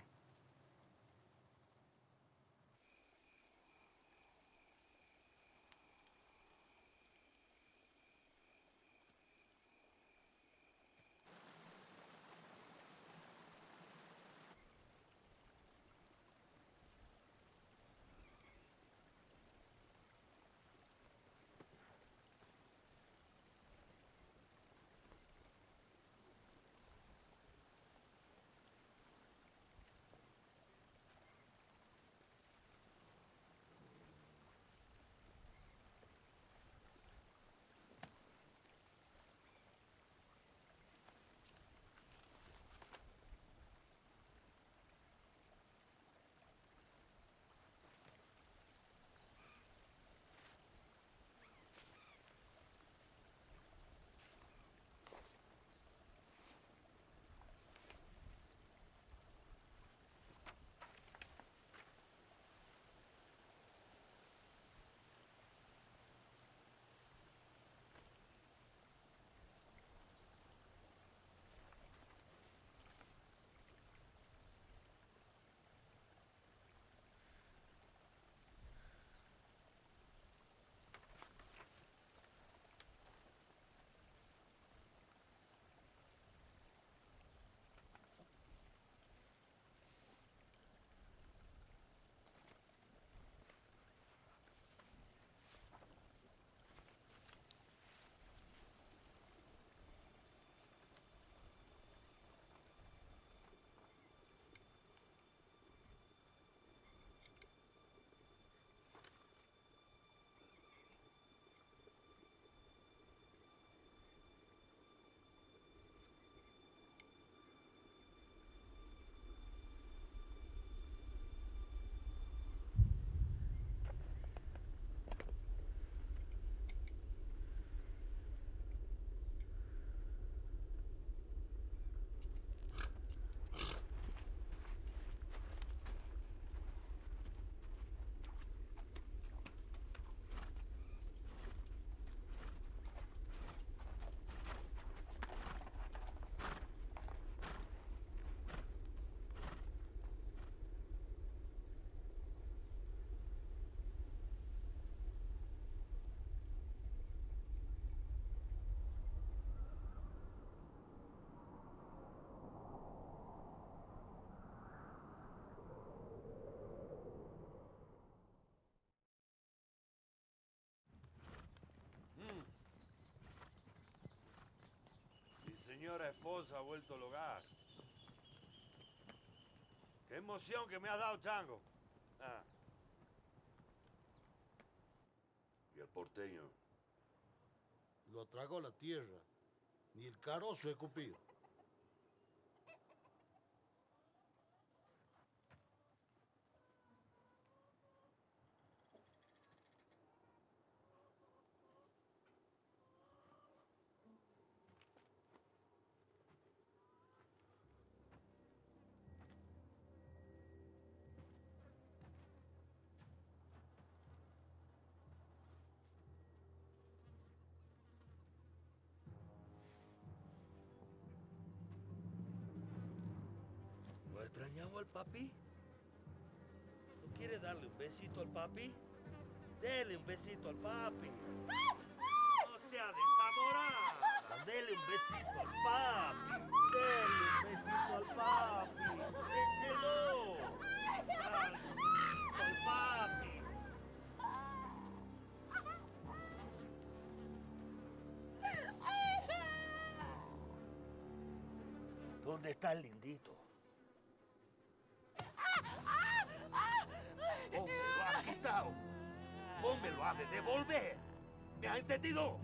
[SPEAKER 13] señora esposa ha vuelto al hogar. ¡Qué emoción que me has dado, Chango! Ah.
[SPEAKER 19] ¿Y el porteño?
[SPEAKER 20] Lo tragó la tierra. Ni el carozo escupido.
[SPEAKER 13] ¿No extrañaba al papi? ¿No quiere darle un besito al papi? Dele un besito al papi. No sea desamorada. Dele un besito al papi. Dele un besito al papi. Déselo. Dale un besito al papi. ¿Dónde está el lindito? Vos me lo has quitado. Vos me lo has de devolver. ¿Me has entendido?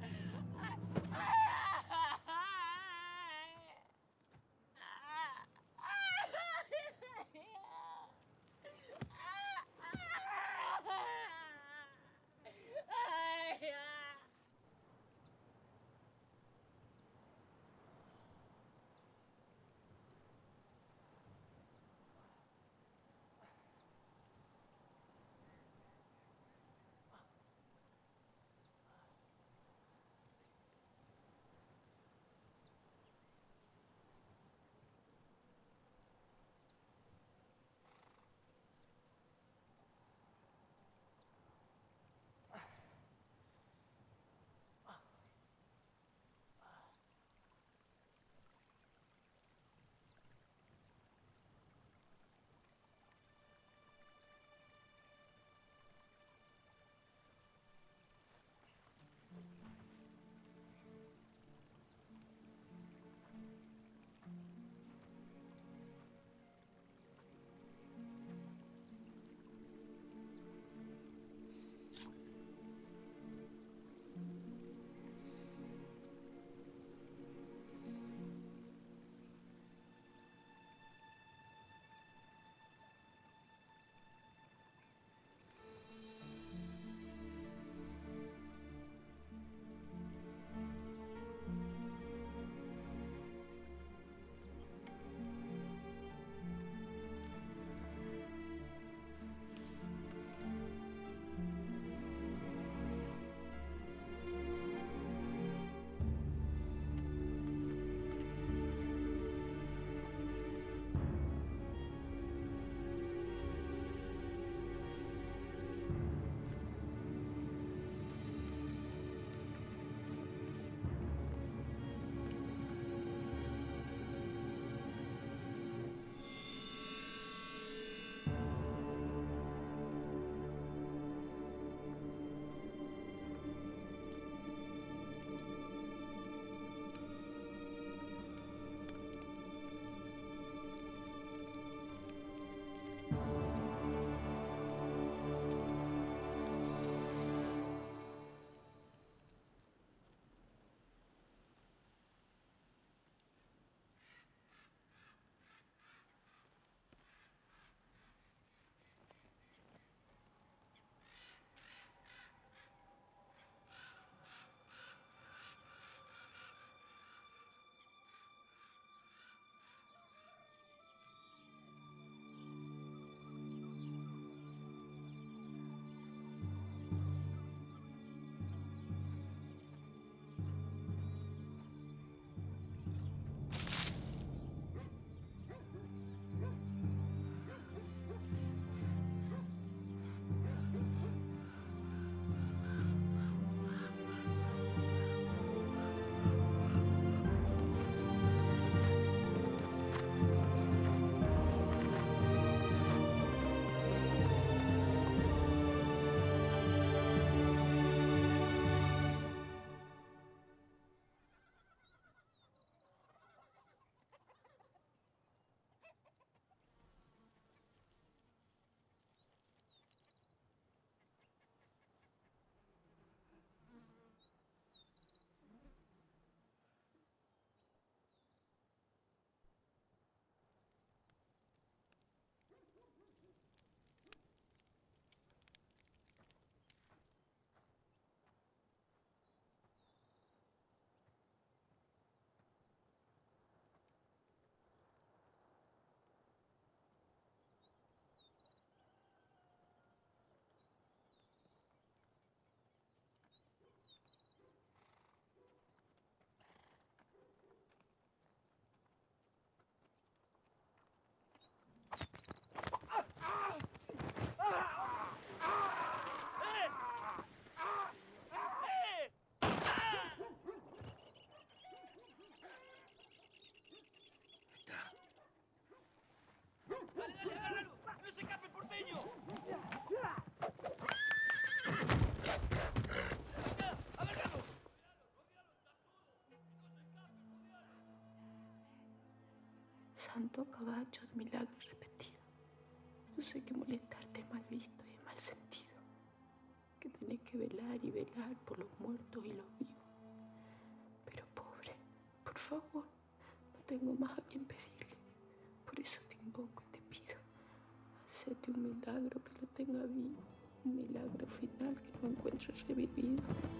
[SPEAKER 10] muerto a caballo de milagro repetido. Yo sé que molestarte es mal visto y es mal sentido, que tenés que velar y velar por los muertos y los vivos. Pero pobre, por favor, no tengo más a quien pedirle. Por eso te invoco y te pido, hacete un milagro que lo tenga vivo, un milagro final que lo encuentre revivido.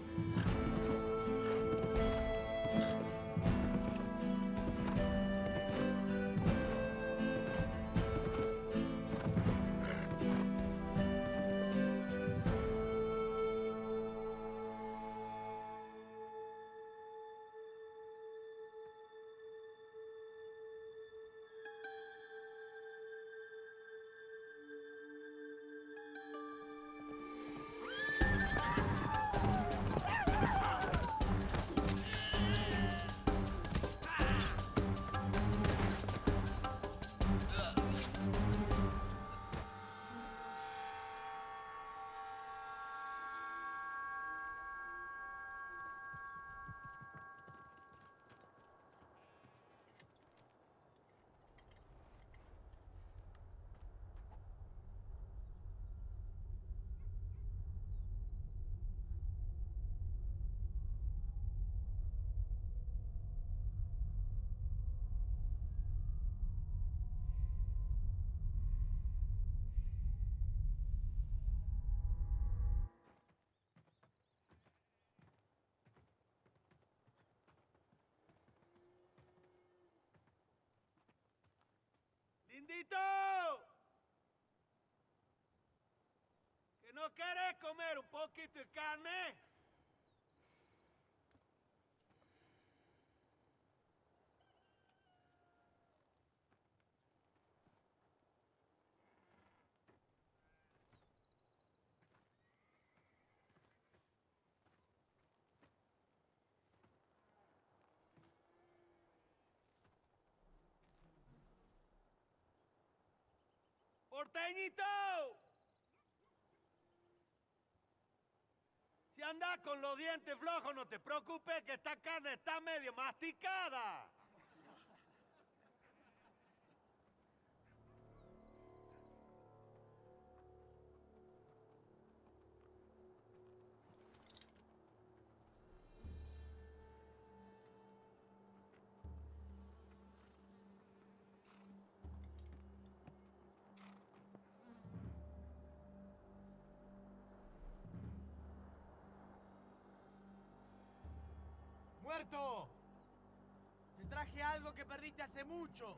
[SPEAKER 13] ¡Lindito! ¿Que no querés comer un poquito de carne? ¡Porteñito! Si andás con los dientes flojos, no te preocupes que esta carne está medio masticada.
[SPEAKER 2] ¡Muerto! Te traje algo que perdiste hace mucho.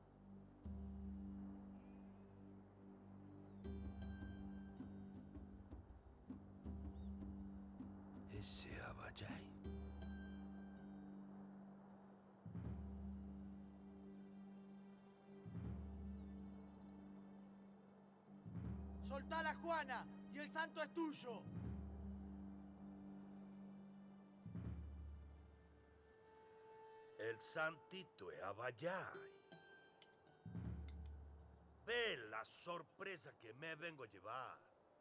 [SPEAKER 4] Ese Abayay.
[SPEAKER 2] Soltá a la Juana y el santo es tuyo.
[SPEAKER 13] El santito es Abayay. Ve la sorpresa que me vengo a llevar.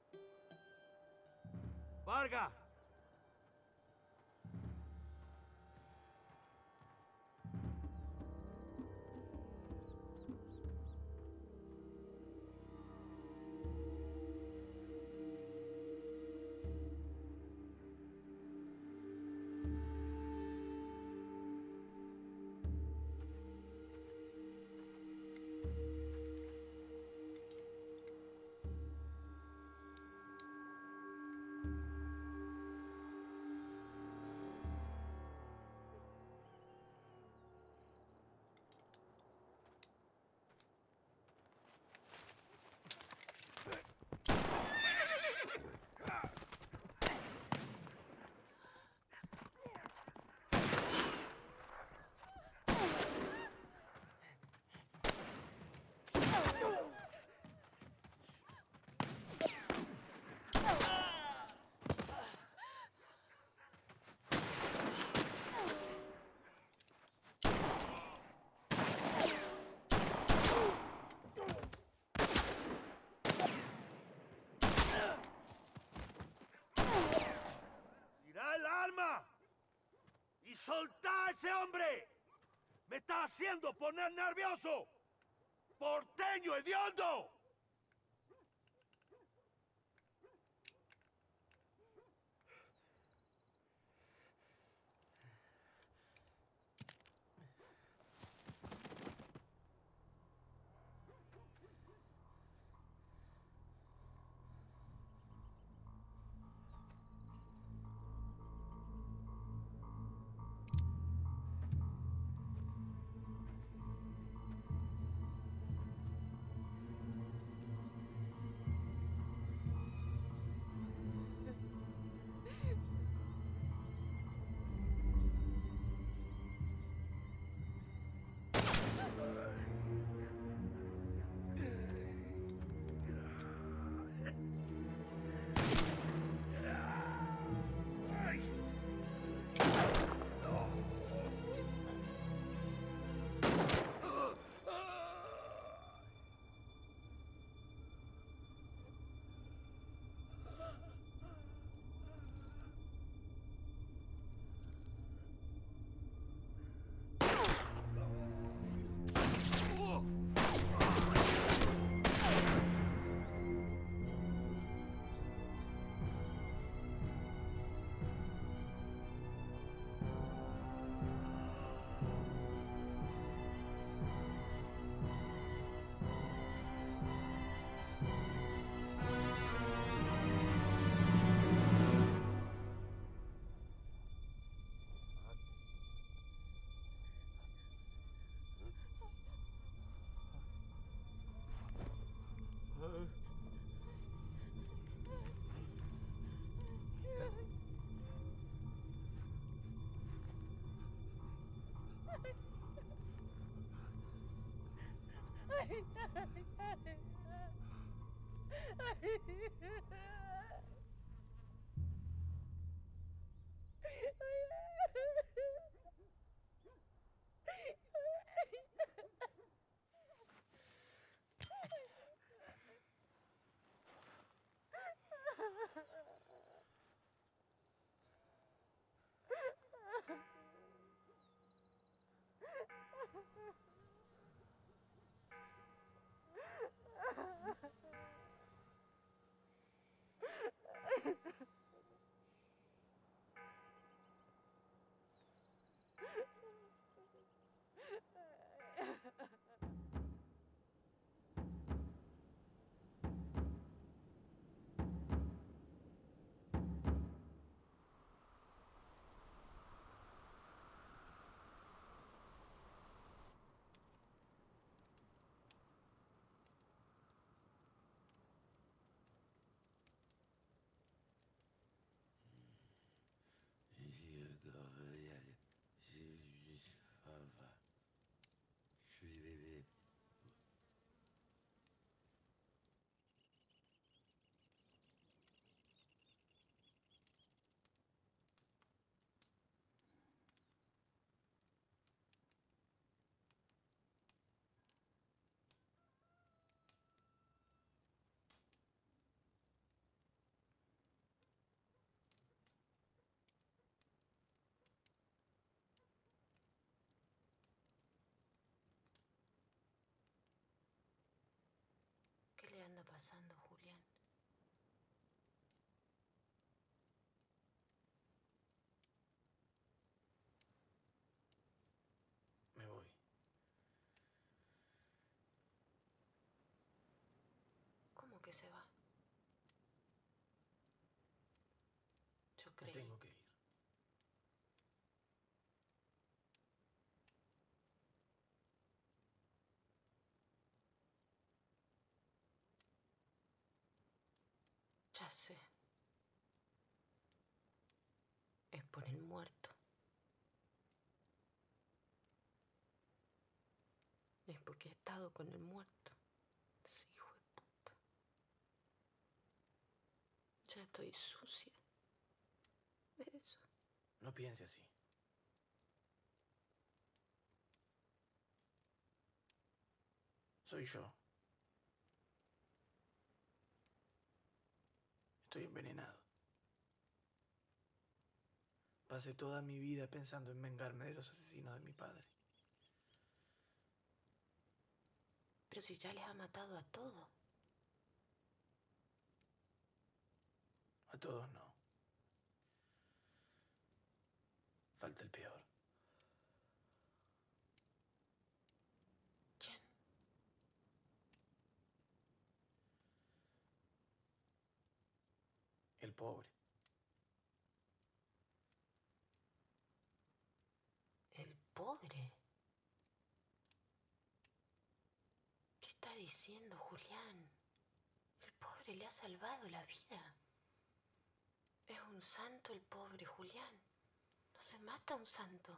[SPEAKER 13] Varga. ¡Soltá a ese hombre! ¡Me está haciendo poner nervioso! ¡Porteño, hediondo!
[SPEAKER 10] ¿Qué le anda pasando, Julián?
[SPEAKER 9] Me voy.
[SPEAKER 10] ¿Cómo que se va? Yo
[SPEAKER 9] Me
[SPEAKER 10] creí.
[SPEAKER 9] tengo que ir.
[SPEAKER 10] Ya sé. Es por el muerto. Es porque he estado con el muerto. Sí, hijo de puta. Ya estoy sucia. ¿Ves eso?
[SPEAKER 9] No piense así. Soy yo. Estoy envenenado. Pasé toda mi vida pensando en vengarme de los asesinos de mi padre.
[SPEAKER 10] Pero si ya les ha matado a todos.
[SPEAKER 9] A todos no. Falta el peor.
[SPEAKER 10] ¿Quién?
[SPEAKER 9] El pobre.
[SPEAKER 10] ¿El pobre? ¿Qué está diciendo, Julián? El pobre le ha salvado la vida. Es un santo el pobre, Julián. No se mata un santo.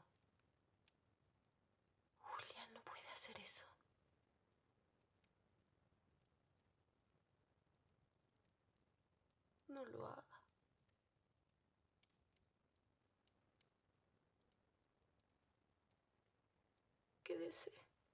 [SPEAKER 10] Julián no puede hacer eso. No lo haga. Quédese.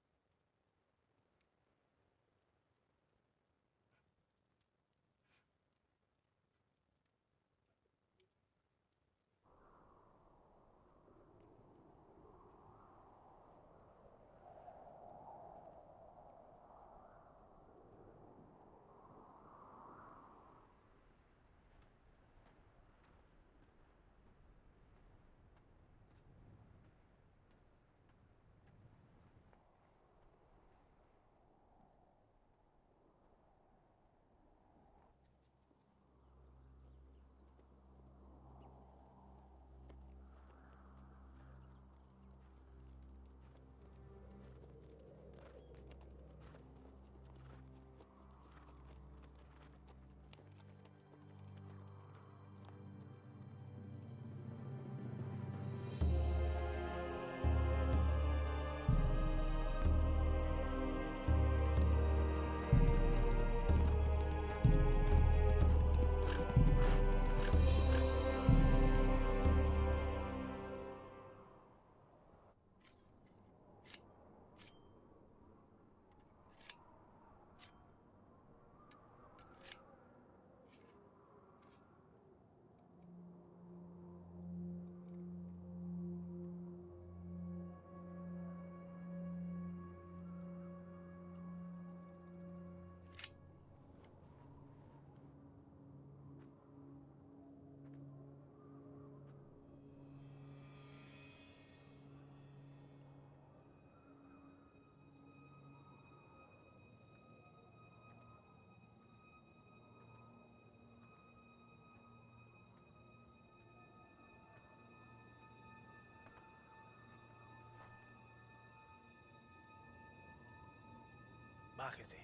[SPEAKER 9] Bájese.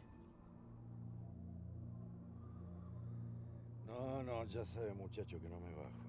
[SPEAKER 3] No, no, ya sabe, muchacho, que no me bajo.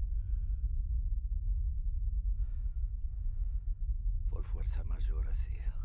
[SPEAKER 9] Fuerza mayor ha sido.